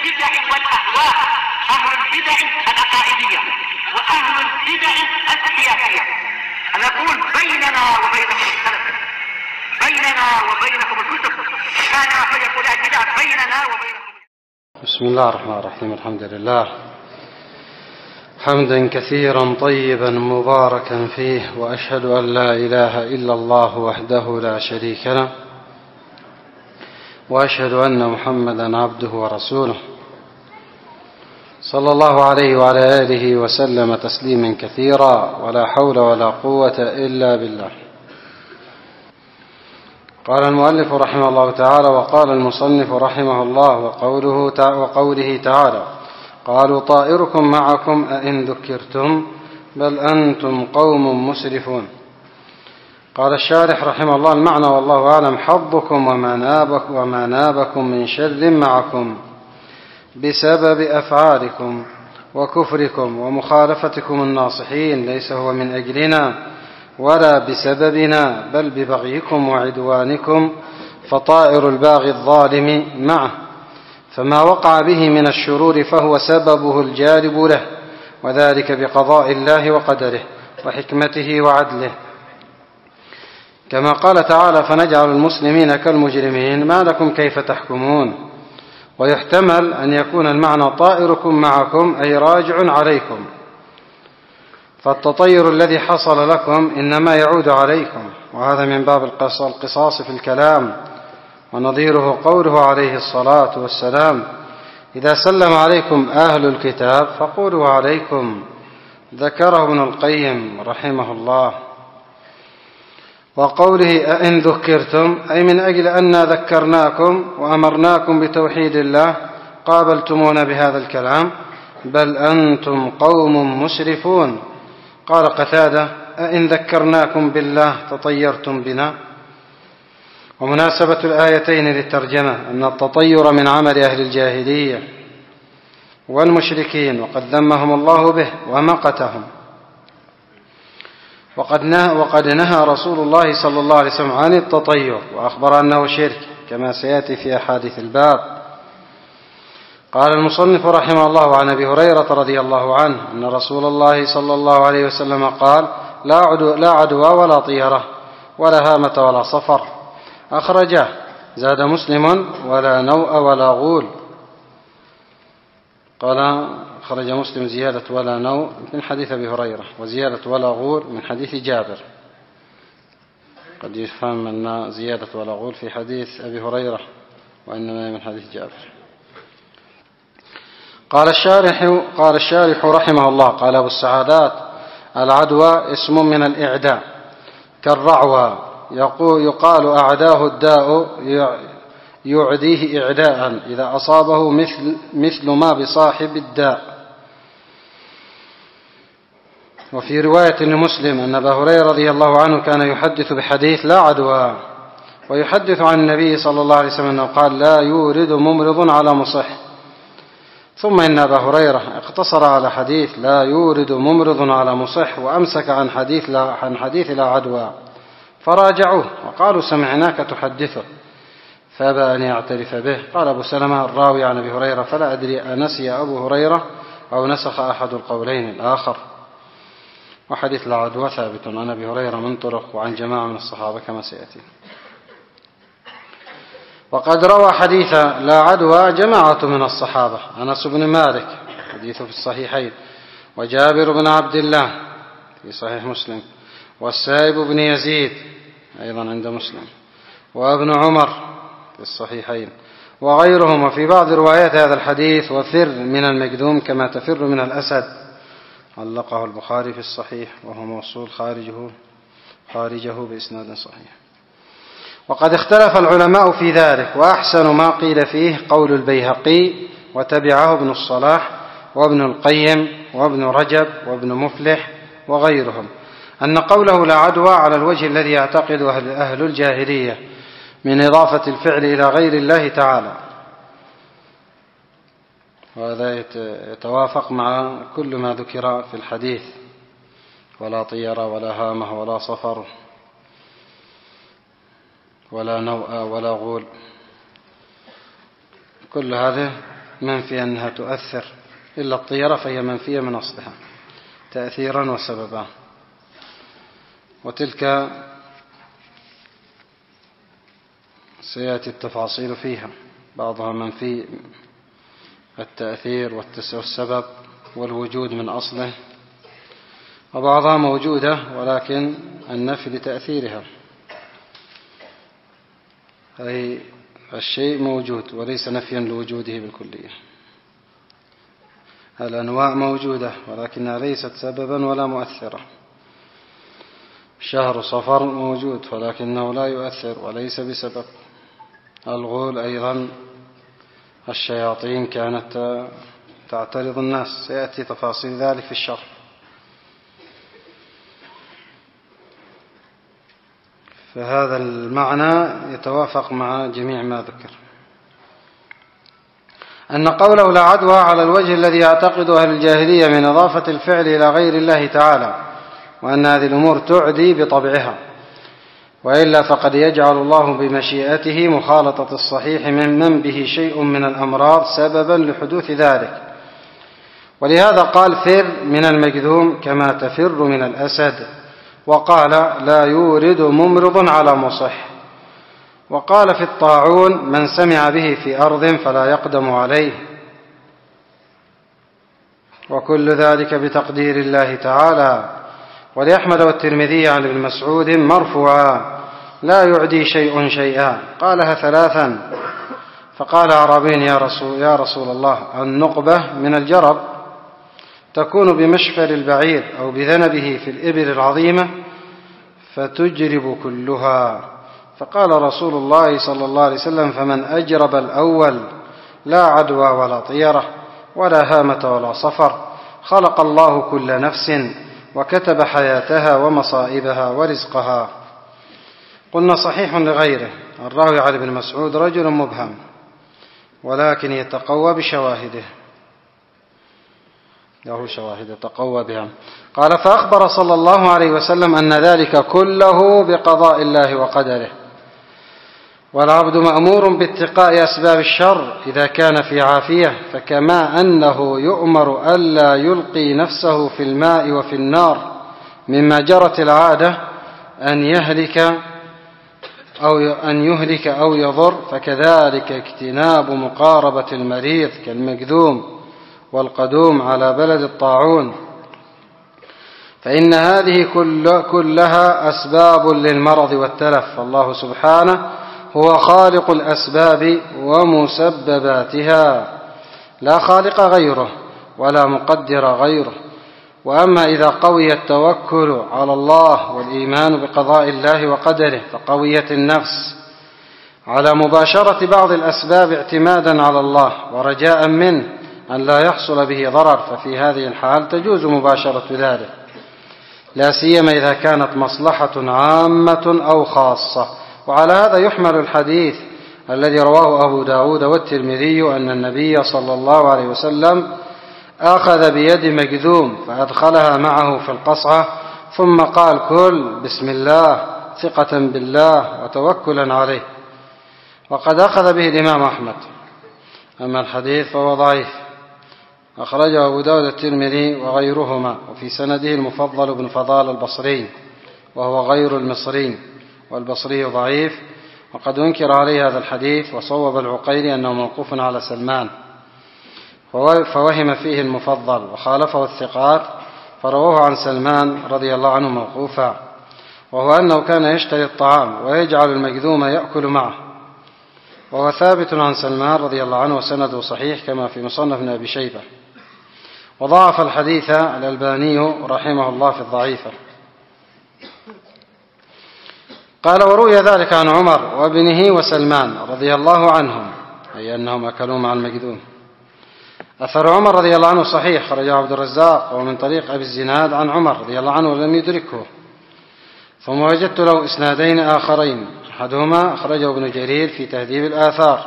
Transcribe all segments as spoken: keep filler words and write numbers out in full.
البدع والأهواء، أهل البدع العقائدية وأهل البدع السياسية. أنا أقول بيننا وبينكم السلف، بيننا وبينكم الكتب، كان أحد يقول البدع بيننا وبينكم. بسم الله الرحمن الرحيم. الحمد لله حمدا كثيرا طيبا مباركا فيه، وأشهد أن لا إله إلا الله وحده لا شريك له، وأشهد أن محمدا عبده ورسوله صلى الله عليه وعلى آله وسلم تسليما كثيرا، ولا حول ولا قوة إلا بالله. قال المؤلف رحمه الله تعالى: وقال المصنف رحمه الله: وقوله, وقوله تعالى: قالوا طائركم معكم أئن ذكرتم بل أنتم قوم مسرفون. قال الشارح رحمه الله: المعنى والله أعلم حظكم وما نابكم, وما نابكم من شر معكم بسبب أفعالكم وكفركم ومخالفتكم الناصحين، ليس هو من أجلنا ولا بسببنا، بل ببغيكم وعدوانكم، فطائر الباغي الظالم معه، فما وقع به من الشرور فهو سببه الجالب له، وذلك بقضاء الله وقدره وحكمته وعدله. كما قال تعالى: فنجعل المسلمين كالمجرمين ما لكم كيف تحكمون. ويحتمل أن يكون المعنى طائركم معكم أي راجع عليكم، فالتطير الذي حصل لكم إنما يعود عليكم، وهذا من باب القصاص في الكلام، ونظيره قوله عليه الصلاة والسلام: إذا سلم عليكم أهل الكتاب فقولوا عليكم. ذكره ابن القيم رحمه الله. وقوله أئن ذكرتم أي من أجل أن ذكرناكم وأمرناكم بتوحيد الله قابلتمونا بهذا الكلام، بل أنتم قوم مسرفون. قال قتادة: أئن ذكرناكم بالله تطيرتم بنا. ومناسبة الآيتين للترجمة أن التطير من عمل أهل الجاهلية والمشركين، وقد ذمهم الله به ومقتهم، وقد نهى, وقد نهى رسول الله صلى الله عليه وسلم عن التطير، وأخبر أنه شرك كما سيأتي في أحاديث الباب. قال المصنف رحمه الله: عن أبي هريرة رضي الله عنه أن رسول الله صلى الله عليه وسلم قال: لا عدوى, لا عدوى ولا طيرة ولا هامة ولا صفر. أخرجه. زاد مسلم: ولا نوء ولا غول. قال خرج مسلم زيادة ولا نوء من حديث أبي هريرة، وزيادة ولا غول من حديث جابر. قد يفهم أن زيادة ولا غول في حديث أبي هريرة، وإنما من حديث جابر. قال الشارح, قال الشارح رحمه الله: قال أبو السعادات: العدوى اسم من الإعداء كالرعوى، يقال أعداه الداء يعديه إعداء إذا أصابه مثل, مثل ما بصاحب الداء. وفي رواية لمسلم أن أبا هريرة رضي الله عنه كان يحدث بحديث لا عدوى، ويحدث عن النبي صلى الله عليه وسلم أنه قال: لا يورد ممرض على مصح. ثم إن أبا هريرة اقتصر على حديث لا يورد ممرض على مصح، وأمسك عن حديث لا, عن حديث لا عدوى، فراجعوه وقالوا: سمعناك تحدثه، فأبى أن يعترف به. قال أبو سلمة الراوي عن أبي هريرة: فلا أدري أنسي أبو هريرة أو نسخ أحد القولين الآخر. وحديث لا عدوى ثابت عن أبي هريرة من طرق وعن جماعة من الصحابة كما سيأتي. وقد روى حديث لا عدوى جماعة من الصحابة: أنس بن مالك حديثه في الصحيحين، وجابر بن عبد الله في صحيح مسلم، والسائب بن يزيد أيضا عند مسلم، وابن عمر في الصحيحين، وغيرهم. وفي بعض روايات هذا الحديث: وفر من المجذوم كما تفر من الأسد، علقه البخاري في الصحيح، وهو موصول خارجه, خارجه بإسناد صحيح. وقد اختلف العلماء في ذلك، وأحسن ما قيل فيه قول البيهقي، وتبعه ابن الصلاح وابن القيم وابن رجب وابن مفلح وغيرهم، أن قوله لا عدوى على الوجه الذي يعتقد أهل الجاهلية من إضافة الفعل إلى غير الله تعالى، وهذا يتوافق مع كل ما ذكر في الحديث: ولا طيرة ولا هامة ولا صفر ولا نوء ولا غول. كل هذا منفي أنها تؤثر، إلا الطيرة فهي منفية من أصلها تأثيرا وسببا. وتلك سيأتي التفاصيل فيها، بعضها منفي التأثير والسبب والوجود من أصله، وبعضها موجودة ولكن النفي لتأثيرها، أي الشيء موجود وليس نفيا لوجوده بالكلية. الأنواع موجودة ولكنها ليست سببا ولا مؤثرة. شهر صفر موجود ولكنه لا يؤثر وليس بسبب. الغول أيضا، الشياطين كانت تعترض الناس، سيأتي تفاصيل ذلك في الشرح. فهذا المعنى يتوافق مع جميع ما ذكر. أن قوله لا عدوى على الوجه الذي يعتقده أهل الجاهلية من إضافة الفعل إلى غير الله تعالى، وأن هذه الأمور تعدي بطبعها، وإلا فقد يجعل الله بمشيئته مخالطة الصحيح ممن به شيء من الأمراض سببا لحدوث ذلك. ولهذا قال فر من المجذوم كما تفر من الأسد، وقال لا يورد ممرض على مصح. وقال في الطاعون من سمع به في أرض فلا يقدم عليه. وكل ذلك بتقدير الله تعالى. ولأحمد والترمذي عن ابن مسعود مرفوعا لا يعدي شيء شيئا، قالها ثلاثا. فقال أعرابي يا رسول, يا رسول الله النقبة من الجرب تكون بمشفر البعير أو بذنبه في الإبل العظيمة فتجرب كلها. فقال رسول الله صلى الله عليه وسلم فمن أجرب الأول لا عدوى ولا طيرة ولا هامة ولا صفر، خلق الله كل نفس وكتب حياتها ومصائبها ورزقها. قلنا صحيح لغيره. الراوي عن ابن مسعود رجل مبهم ولكن يتقوى بشواهده، له شواهد يتقوى بها. قال فأخبر صلى الله عليه وسلم أن ذلك كله بقضاء الله وقدره، والعبد مأمور باتقاء أسباب الشر إذا كان في عافية، فكما أنه يؤمر ألا يلقي نفسه في الماء وفي النار مما جرت العادة أن يهلك أو أن يهلك أو يضر، فكذلك اجتناب مقاربة المريض كالمجذوم والقدوم على بلد الطاعون، فإن هذه كل كلها أسباب للمرض والتلف. فالله سبحانه هو خالق الأسباب ومسبباتها، لا خالق غيره ولا مقدر غيره. وأما إذا قوي التوكل على الله والإيمان بقضاء الله وقدره، فقويت النفس على مباشرة بعض الأسباب اعتمادا على الله ورجاء منه أن لا يحصل به ضرر، ففي هذه الحال تجوز مباشرة ذلك، لا سيما إذا كانت مصلحة عامة أو خاصة. وعلى هذا يحمل الحديث الذي رواه أبو داود والترمذي أن النبي صلى الله عليه وسلم أخذ بيد مجذوم فأدخلها معه في القصعة ثم قال كل بسم الله ثقة بالله وتوكلا عليه، وقد أخذ به الإمام أحمد. أما الحديث فهو ضعيف، أخرجه أبو داود الترمذي وغيرهما، وفي سنده المفضل بن فضال البصري وهو غير المصري، والبصري ضعيف، وقد أنكر عليه هذا الحديث. وصوب العقيلي أنه موقوف على سلمان فوهم فيه المفضل، وخالفه الثقات فرواه عن سلمان رضي الله عنه موقوفا، وهو أنه كان يشتري الطعام ويجعل المجذوم يأكل معه، وهو ثابت عن سلمان رضي الله عنه وسنده صحيح كما في مصنف ابن أبي شيبة. وضعف الحديث الألباني رحمه الله في الضعيفة. قال وروي ذلك عن عمر وابنه وسلمان رضي الله عنهم، أي أنهم أكلوا مع المجذوم. أثر عمر رضي الله عنه صحيح، خرجه عبد الرزاق ومن طريق أبي الزناد عن عمر رضي الله عنه ولم يدركه. ثم وجدت له إسنادين آخرين، أحدهما أخرجه ابن جرير في تهذيب الآثار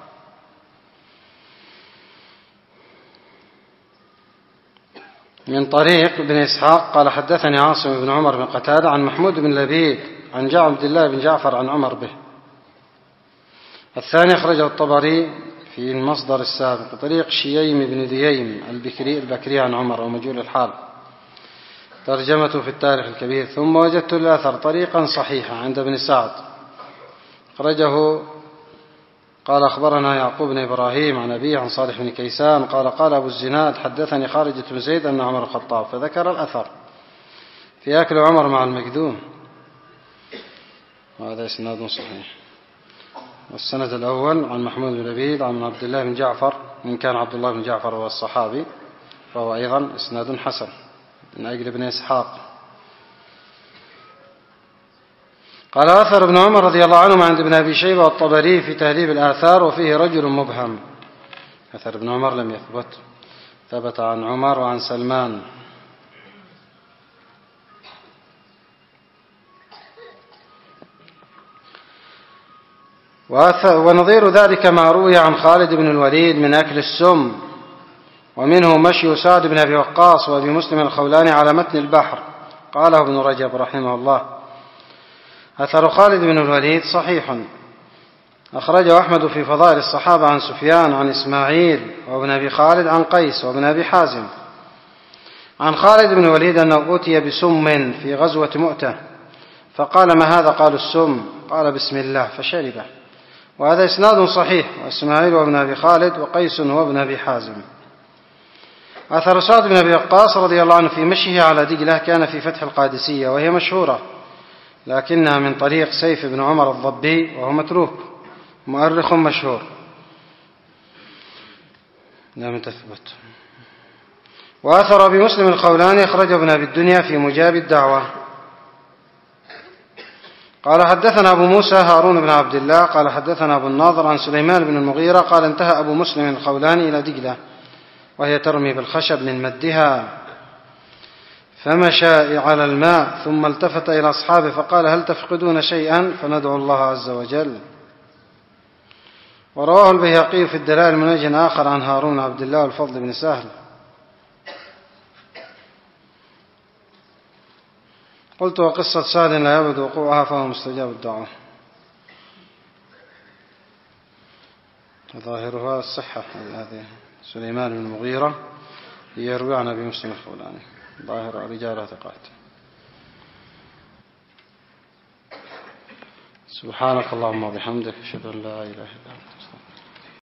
من طريق ابن إسحاق قال حدثني عاصم بن عمر بن قتادة عن محمود بن لبيد عن عبد الله بن جعفر عن عمر به. الثاني أخرجه الطبري في المصدر السابق طريق شييم بن دييم البكري البكري عن عمر ومجهول الحال، ترجمته في التاريخ الكبير. ثم وجدت الأثر طريقا صحيحا عند ابن سعد أخرجه، قال أخبرنا يعقوب بن إبراهيم عن أبيه عن صالح بن كيسان قال قال أبو الزناد حدثني خارجة بن زيد أن عمر الخطاب، فذكر الأثر في أكل عمر مع المكدوم، وهذا إسناد صحيح. والسند الأول عن محمود بن لبيد عن عبد الله بن جعفر، إن كان عبد الله بن جعفر هو الصحابي فهو أيضا إسناد حسن من أجل ابن إسحاق. قال أثر ابن عمر رضي الله عنهما عند ابن أبي شيبة والطبري في تهذيب الآثار وفيه رجل مبهم. أثر ابن عمر لم يثبت، ثبت عن عمر وعن سلمان. ونظير ذلك ما روي عن خالد بن الوليد من أكل السم، ومنه مشي سعد بن أبي وقاص وأبي مسلم الخولاني على متن البحر، قاله ابن رجب رحمه الله. أثر خالد بن الوليد صحيح، أخرجه أحمد في فضائل الصحابة عن سفيان عن إسماعيل وابن أبي خالد عن قيس وابن أبي حازم عن خالد بن الوليد أنه أتي بسم في غزوة مؤتة، فقال ما هذا؟ قالوا السم، قال بسم الله فشربه. وهذا إسناد صحيح، وإسماعيل وابن أبي خالد وقيس وابن أبي حازم. أثر سعد بن أبي وقاص رضي الله عنه في مشيه على دجلة كان في فتح القادسية، وهي مشهورة لكنها من طريق سيف بن عمر الضبي وهو متروك، مؤرخ مشهور لم تثبت. وأثر أبي مسلم الخولاني أخرجه ابن أبي الدنيا في مجاب الدعوة. قال حدثنا أبو موسى هارون بن عبد الله قال حدثنا أبو الناظر عن سليمان بن المغيرة قال انتهى أبو مسلم الخولاني إلى دجلة وهي ترمي بالخشب من مدها، فمشى على الماء ثم التفت إلى أصحابه فقال هل تفقدون شيئا فندعو الله عز وجل. ورواه البيهقي في الدلائل من وجه آخر عن هارون عبد الله والفضل بن سهل. قلت وقصة سعد لا يبعد وقوعها فهو مستجاب الدعوة. ظاهرها الصحة، هذه سليمان بن المغيرة يروي عن أبي مسلم الخولاني، ظاهر رجال ثقات. سبحانك اللهم وبحمدك أشهد أن لا إله إلا أنت.